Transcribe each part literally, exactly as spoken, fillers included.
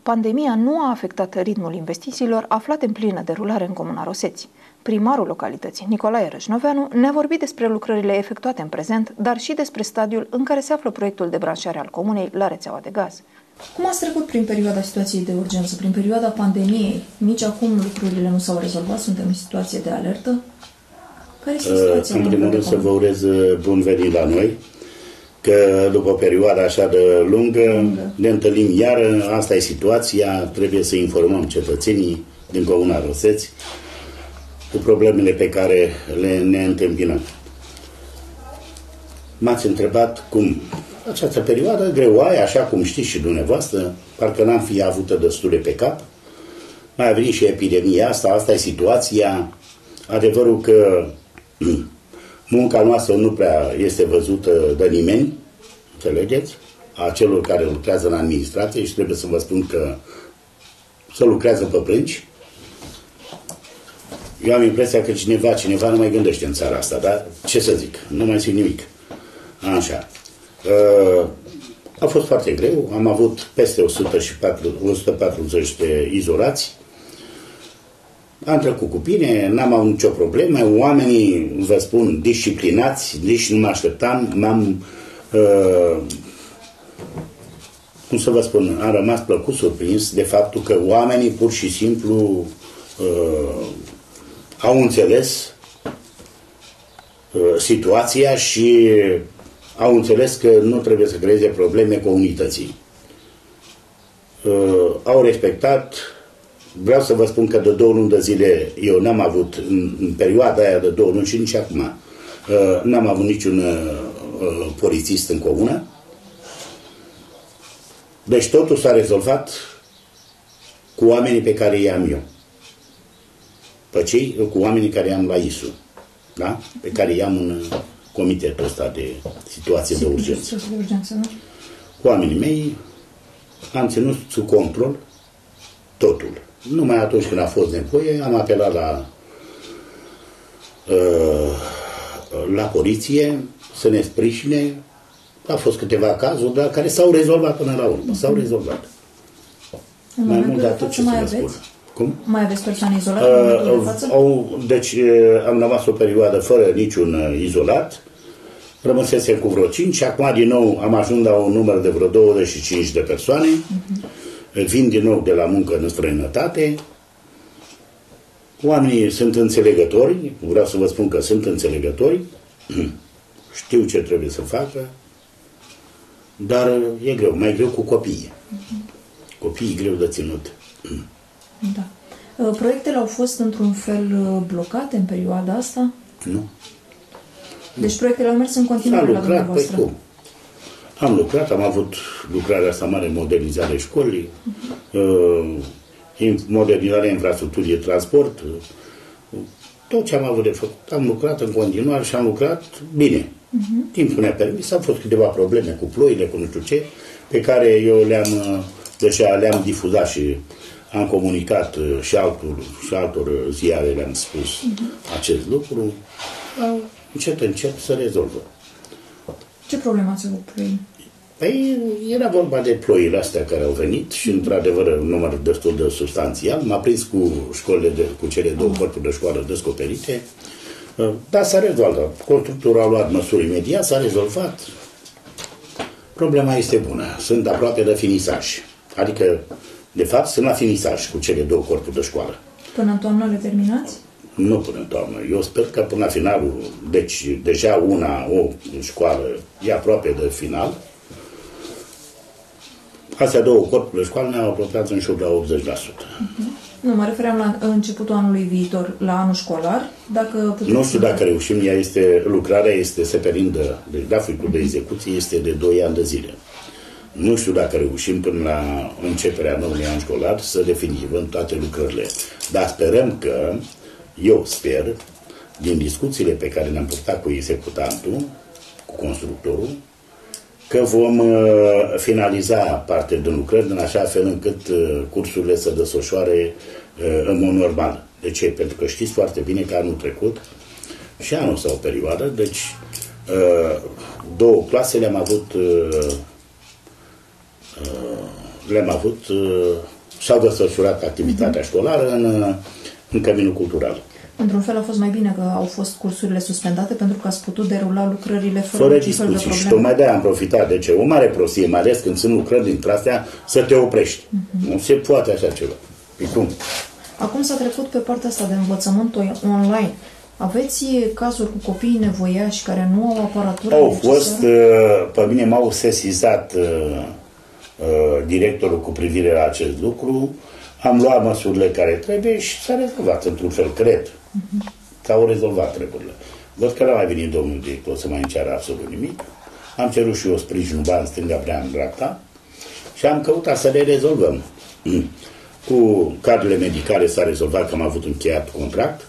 Pandemia nu a afectat ritmul investițiilor aflate în plină derulare în Comuna Roseți. Primarul localității, Nicolae Rășnoveanu, ne-a vorbit despre lucrările efectuate în prezent, dar și despre stadiul în care se află proiectul de branșare al comunei la rețeaua de gaz. Cum ați trecut prin perioada situației de urgență, prin perioada pandemiei? Nici acum lucrurile nu s-au rezolvat, suntem în situație de alertă. Care este situația? În primul rând să vă urez bun venit la noi, că după perioada așa de lungă, lungă ne întâlnim iar, asta e situația, trebuie să informăm cetățenii din Comuna Roseți cu problemele pe care le ne întâmpinăm. M-ați întrebat cum această perioadă greoaie, așa cum știți și dumneavoastră, parcă n-am fi avută destule pe cap. Mai a venit și epidemia asta, asta e situația. Adevărul că munca noastră nu prea este văzută de nimeni, înțelegeți? A celor care lucrează în administrație și trebuie să vă spun că să lucrează pe plânci. Eu am impresia că cineva, cineva nu mai gândește în țara asta, dar ce să zic, nu mai zic nimic. Așa. A fost foarte greu, am avut peste o sută patruzeci de izolați. Am trecut cu bine, n-am avut nicio problemă, oamenii, vă spun, disciplinați, nici nu mă așteptam, m-am, uh, cum să vă spun, am rămas plăcut surprins de faptul că oamenii pur și simplu uh, au înțeles uh, situația și au înțeles că nu trebuie să creeze probleme comunității. Uh, au respectat. Vreau să vă spun că de două luni de zile eu n-am avut, în, în perioada aia de două luni și nici acum, uh, n-am avut niciun uh, polițist în comună. Deci totul s-a rezolvat cu oamenii pe care i-am eu. Pe cei, cu oamenii care i-am la I S U, da? Pe care i-am în comitetul ăsta de situație de urgență. De urgență, nu? Cu oamenii mei am ținut sub control totul. Numai atunci când a fost nevoie, am apelat la, uh, la poliție să ne sprijine. Au fost câteva cazuri, dar care s-au rezolvat până la urmă. S-au rezolvat. În mai mult de atât ce să vă spun. Cum? Mai aveți persoane izolate? Uh, de au, deci uh, am rămas o perioadă fără niciun uh, izolat. Rămăsesem cu vreo cinci. Acum din nou am ajuns la un număr de vreo douăzeci și cinci de persoane. Uh-huh. Vin din nou de la muncă în străinătate. Oamenii sunt înțelegători, vreau să vă spun că sunt înțelegători, știu ce trebuie să facă, dar e greu, mai greu cu copiii. Copiii e greu de ținut. Da. Proiectele au fost într-un fel blocate în perioada asta? Nu. Deci proiectele au mers în continuare la dumneavoastră? Păi cum? Am lucrat, am avut lucrarea asta mare, modernizare școlii, uh-huh. modernizarea infrastructurii de transport, tot ce am avut de făcut. Am lucrat în continuare și am lucrat bine. Uh-huh. Timpul ne-a permis, au fost câteva probleme cu ploile, cu nu știu ce, pe care eu le-am deja le-am difuzat și am comunicat și, altor, și altor ziare, le-am spus uh-huh. acest lucru. Încet, încet să rezolvă. Ce probleme ați avut cu ei? Păi, era vorba de ploile astea care au venit și, într-adevăr, un număr destul de substanțial. M-a prins cu școlile, de, cu cele două corpuri de școală descoperite. Dar s-a rezolvat. Constructorul a luat măsuri imediat, s-a rezolvat. Problema este bună. Sunt aproape de finisaj. Adică, de fapt, sunt la finisaj cu cele două corpuri de școală. Până în toamnă le terminați? Nu până în toamnă. Eu sper că până la finalul, deci deja una, o școală, e aproape de final. Astea două corpuri de școală ne-au apropiat în jur de optzeci la sută. Uh-huh. Nu, mă refeream la începutul anului viitor, la anul școlar. Dacă nu știu dacă reușim, ea este, lucrarea este, se perindă, deci graficul uh-huh. de execuție este de doi ani de zile. Nu știu dacă reușim până la începerea noului an școlar să definitivăm toate lucrările. Dar sperăm că, eu sper, din discuțiile pe care le-am purtat cu executantul, cu constructorul, că vom uh, finaliza parte din lucrări în așa fel încât uh, cursurile să desfășoare uh, în mod normal. De ce? Pentru că știți foarte bine că anul trecut și anul sau o perioadă, deci uh, două clase le-am avut uh, uh, le-am avut uh, și-au desfășurat activitatea școlară în, în căminul cultural. Într-un fel a fost mai bine că au fost cursurile suspendate pentru că ați putut derula lucrările fără, fără niciun fel de discuții. probleme. Și tocmai de-aia am profitat. Deci o mare prostie, mai ales când sunt lucrări dintre astea, să te oprești. Uh-huh. Nu se poate așa ceva. E cum? Acum s-a trecut pe partea asta de învățământ online. Aveți cazuri cu copiii nevoiași care nu au aparatură Au necesară? fost, pe mine m-au sesizat uh, uh, directorul cu privire la acest lucru, am luat măsurile care trebuie și s-a rezolvat într-un fel, cred. Uh-huh. S-au rezolvat treburile. Văd că n-a mai venit domnul director să mai înceară absolut nimic. Am cerut și eu sprijinul bani stânga prea în dreapta și am căutat să le rezolvăm. Cu cadrele medicale s-a rezolvat că am avut încheiat contract.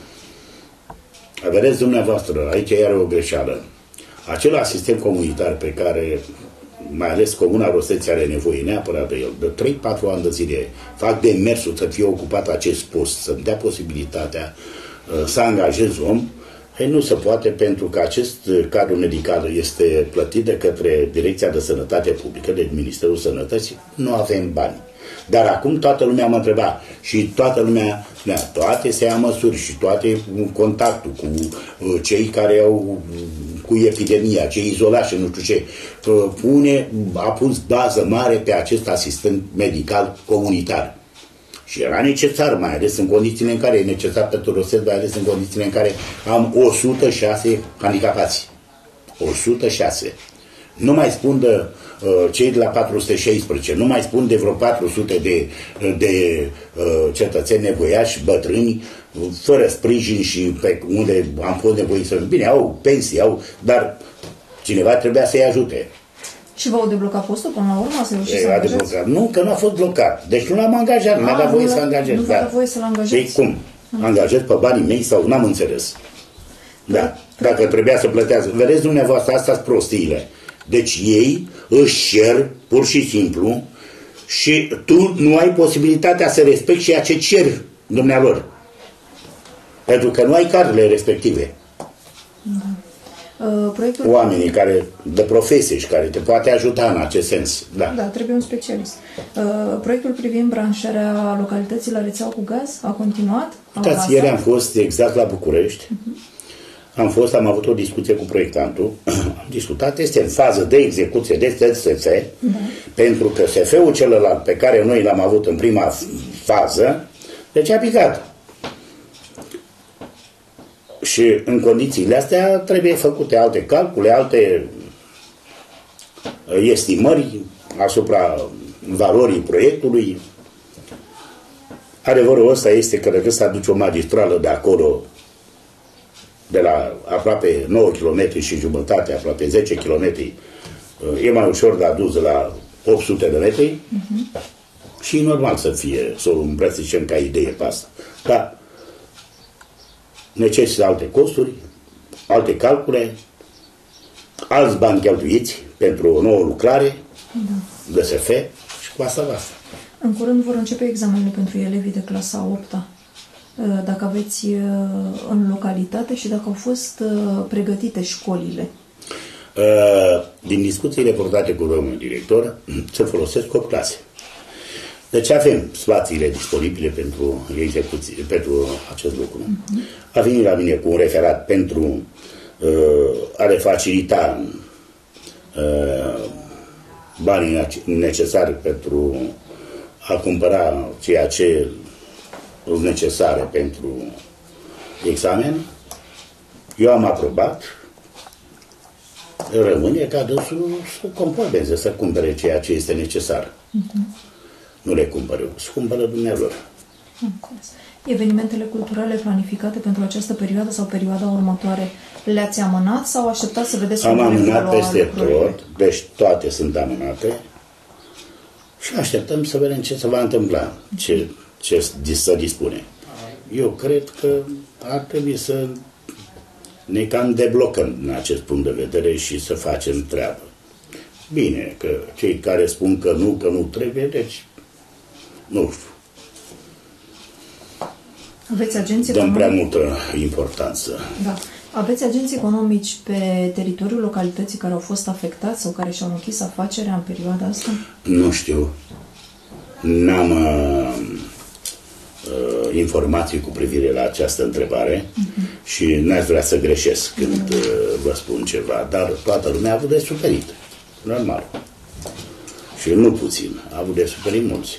Vedeți dumneavoastră, aici iar o greșeală. Acel asistent comunitar pe care, mai ales Comuna Roseți are nevoie neapărat de el, de trei patru ani de zile, fac demersul să fie ocupat acest post, să-mi dea posibilitatea uh, să angajez om, ei, nu se poate pentru că acest cadru medical este plătit de către Direcția de Sănătate Publică, de Ministerul Sănătății, nu avem bani. Dar acum toată lumea mă întreba și toată lumea, da, toate se ia măsuri și toate contactul cu uh, cei care au cu epidemia, cei izolați și nu știu ce, uh, pune, a pus bază mare pe acest asistent medical comunitar. Și era necesar, mai ales în condițiile în care e necesar pentru Roseți, mai ales în condițiile în care am o sută șase handicapați. o sută șase. Nu mai spun de uh, cei de la patru sute șaisprezece, nu mai spun de vreo patru sute de, de uh, cetățeni nevoiași, bătrâni, fără sprijin și pe unde am fost nevoiți să... Bine, au pensii, au, dar cineva trebuia să-i ajute. Și v-au deblocat postul până la urmă? Să reușiți să angajați? Nu, că nu a fost blocat. Deci nu l-am angajat, mi-a dat voie să angajez. Nu v-a dat voie să-l angajați? Ei, cum? Angajez pe banii mei sau n-am înțeles? Da. Dacă trebuia să plătească. Vedeți dumneavoastră, astea sunt prostiile. Deci ei își cer, pur și simplu, și tu nu ai posibilitatea să respecti ceea ce cer dumnealor. Pentru că nu ai cadrele respective. Da. Uh, proiectul... Oamenii care, de profesie și care te poate ajuta în acest sens. Da, da, trebuie un specialist. Uh, proiectul privind branșarea localității la rețeaua cu gaz a continuat? Uitați, ieri am fost exact la București. Uh-huh. Am fost, am avut o discuție cu proiectantul, am discutat, este în fază de execuție de S F, da. Pentru că S F-ul celălalt pe care noi l-am avut în prima fază, deci a picat. Și în condițiile astea trebuie făcute alte calcule, alte estimări asupra valorii proiectului. Adevărul ăsta este că dacă se aduce o magistrală de acolo, de la aproape nouă kilometri și jumătate, aproape zece kilometri, e mai ușor de adus de la opt sute de metri uh-huh. Și e normal să fie, să o îmbrățișăm ca idee pe asta. Dar necesită alte costuri, alte calcule, alți bani cheltuiți pentru o nouă lucrare da. De S F și cu asta basta. În curând vor începe examenele pentru elevii de clasa a opta. Dacă aveți în localitate și dacă au fost pregătite școlile. Din discuțiile purtate cu domnul director, se folosesc opt clase. Deci avem spațiile disponibile pentru execuție, pentru acest lucru. Uh-huh. A venit la mine cu un referat pentru uh, a le facilita uh, banii necesari pentru a cumpăra ceea ce necesare pentru examen. Eu am aprobat. Rămâne ca dânsul să completeze, să cumpere ceea ce este necesar. Uh-huh. Nu le cumpăr eu, să cumpără dumnealor. Evenimentele culturale planificate pentru această perioadă sau perioada următoare le-ați amânat sau așteptați să vedeți? Am amânat peste tot, deci toate sunt amânate și așteptăm să vedem ce se va întâmpla, ce, ce să dispune. Eu cred că ar trebui să ne cam deblocăm din acest punct de vedere și să facem treabă. Bine, că cei care spun că nu, că nu trebuie, deci nu știu. Aveți agenți Dăm economici? prea multă importanță. Da. Aveți agenți economici pe teritoriul localității care au fost afectați sau care și-au închis afacerea în perioada asta? Nu știu. n-am uh, uh, informații cu privire la această întrebare uh-huh. și n-aș vrea să greșesc când uh, vă spun ceva, dar toată lumea a avut de suferit. Normal. Și nu puțin. A avut de suferit mulți.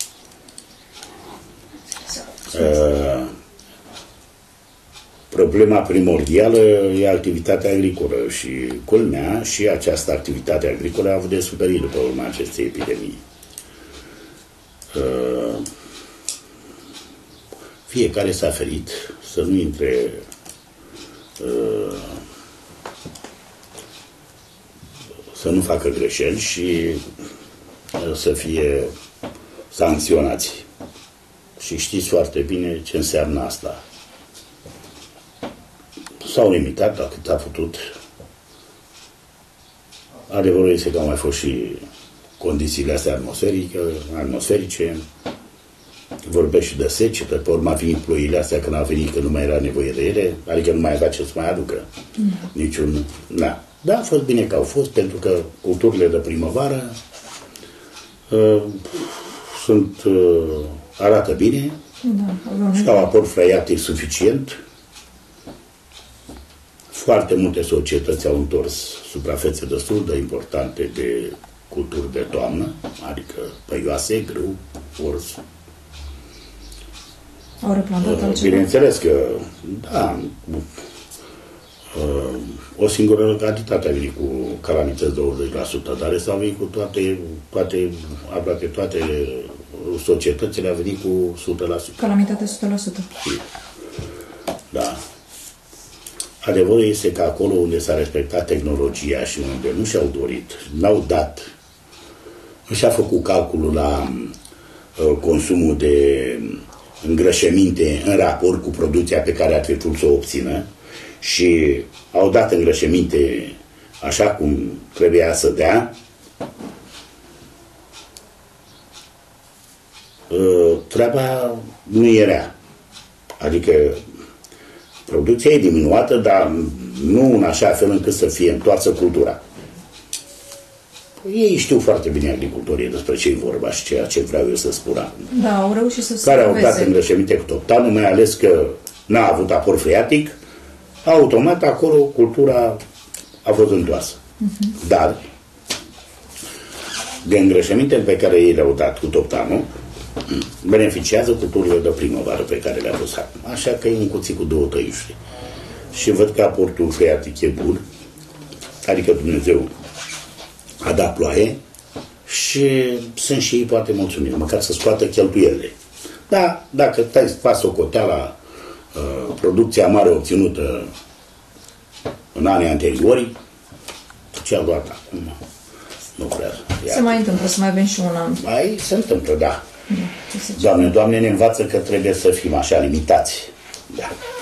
Uh, problema primordială e activitatea agricolă și culmea și această activitate agricolă a avut de suferit după urma acestei epidemii. Uh, fiecare s-a ferit să nu intre uh, să nu facă greșeli și uh, să fie sancționați. Și știți foarte bine ce înseamnă asta. S-au limitat la cât a putut. Adevărul este că au mai fost și condițiile astea atmosferice, atmosferice. Vorbește și de secetă, pe urma venit ploile astea când a venit, că nu mai era nevoie de ele, adică nu mai avea ce să mai aducă. Mm. Niciun... Da. Da, a fost bine că au fost, pentru că culturile de primăvară uh, sunt... Uh, arată bine, da, și au aport freatic suficient. Foarte multe societăți au întors suprafețe destul de importante de culturi de toamnă, adică păioase, grâu, orz. Au replantat altceva? Bineînțeles că, da, o singură localitate a venit cu calamități de optzeci la sută, dar restul a venit cu toate, toate, aproape toate societățile a venit cu o sută la sută. Calamitate o sută la sută. Da. Adevărul este că acolo unde s-a respectat tehnologia și unde nu și-au dorit, n-au dat, nu și-a făcut calculul la uh, consumul de îngrășăminte în raport cu producția pe care a trebuit să o obțină și au dat îngrășăminte așa cum trebuia să dea, treaba nu era. Adică producția e diminuată, dar nu în așa fel încât să fie întoarsă cultura. Ei știu foarte bine agricultorii despre ce e vorba și ceea ce vreau eu să spun acum. Da, au reușit să se care au dat îngrășăminte cu toptanul, mai ales că n-a avut aport freatic, automat acolo cultura a fost întoarsă. Uh-huh. Dar de îngrășămintele pe care ei le-au dat cu toptanul beneficiază culturile de primăvară pe care le-a pus acum. Așa că e un cuțit cu două tăișuri. Și văd că aportul freatic e bun, adică Dumnezeu a dat ploaie și sunt și ei poate mulțumiri, măcar să scoată cheltuielile. Da, dacă faci socoteala uh, producția mare obținută în anii anteriori, ce a luat acum? Nu vrea. Se mai întâmplă, să mai avem și un an. Mai se întâmplă, da. Doamne, Doamne, ne învață că trebuie să fim așa limitați. Da.